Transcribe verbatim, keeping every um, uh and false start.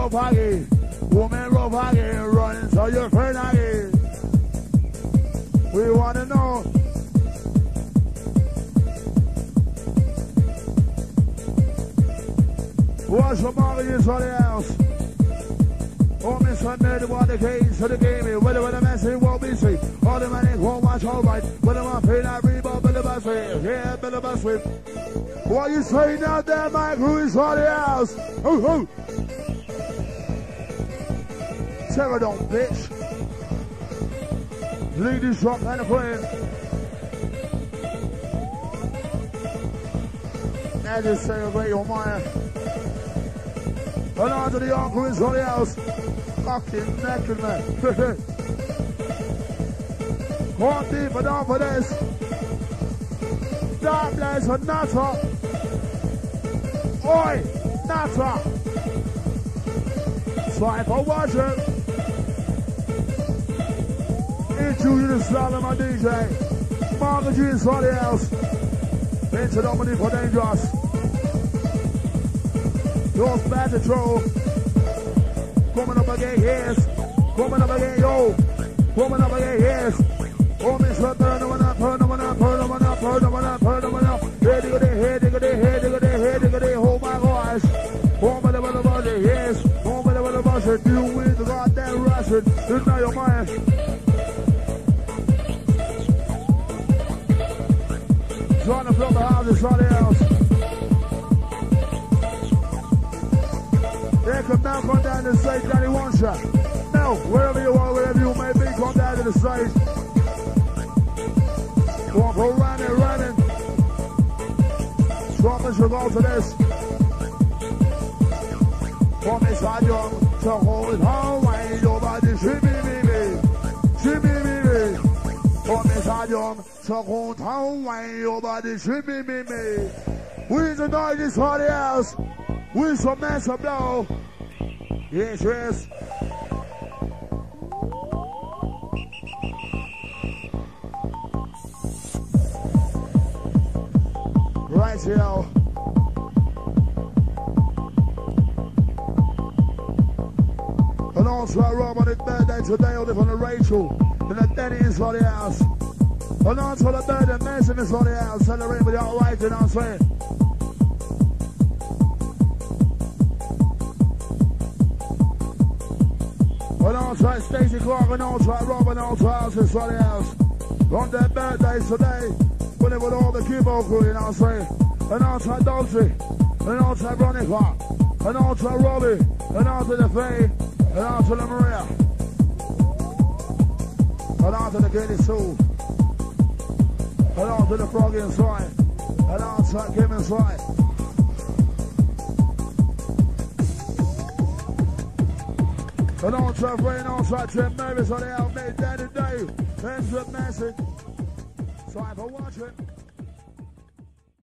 rough again. Woman rough again. Running so your friend again. We wanna know. What's the margins for the house? Oh, Miss Sunday, the water case to the game. Whether when the message won't be seen. All the money won't watch all right. Whether I'm paying that rebound, Billy Bus Whip. Yeah, Billy Bus Whip. What you saying out there, Mike? Who is for the house? Oh, oh. Terror don't, bitch. Lead this rock and a friend. Now just celebrate your mind. Hold on to the uncle in the house. Fucking naked, man. One deeper down for this. Dark blaze for Nata. Oi, Nata. Swipe for watcher. Into the style of my D J. Margaret G in the house. Into Dominic for Dangerous. Yours bad to throw. Coming up again, yes. Coming up again, yo. Coming up again, yes. Oh, Miss Burn, burn, burn, burn, burn, burn, burn, burn, burn, burn, burn, burn. Hey, dig it, hey, dig it, hey, dig it, hey, dig it, oh my gosh. Oh, my little budget, yes. Oh, my little budget. You win the goddamn Russian. You know your mind. Trying to fill the house, it's not else. Yeah, come down, come down to the stage, Danny One Shot. Now, wherever you are, wherever you may be, come down to the stage. Come on, go running, running. Strong should go to this. Come inside your to hold Hawaii, your body, shimmy, me, me. Shimmy, me, me. Come inside your to hold Hawaii, your body, shimmy, me, me. We the night is for the house. We some massive blow. Yes, yes. Right here. And also I rob on his birthday today, only for the Rachel. And the Denny is for the house. And also the birthday Mason is for the house. Celebrate with your wife, you know what I'm saying? And also Stacey Clark and also Rob and also House is for the house. On their birthdays today, when they were all the Cubo crew, you know what I'm saying? And also Dolce, and also Veronica, and also Robbie, and also the Faye, and also the Maria, and also the Katie Sue, and also the Froggy inside, and also Kim inside. And also Ray and also Jim Mavis on the outmate Danny Day. Thanks for the message. Sorry for watching.